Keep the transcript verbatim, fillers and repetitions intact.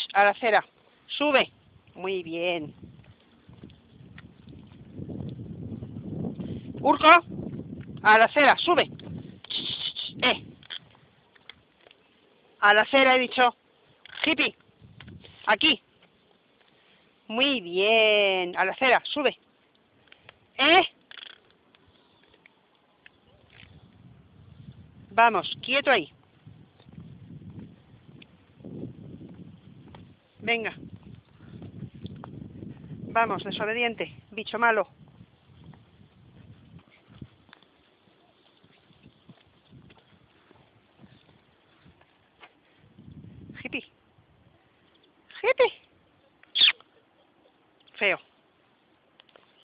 A la acera. Sube. Muy bien. Urco. A la acera. Sube. Eh. A la acera he dicho. Hippie. Aquí. Muy bien. A la acera. Sube. ¿Eh? Vamos, quieto ahí. Venga. Vamos, desobediente. Bicho malo. Hippie. Hippie. Feo.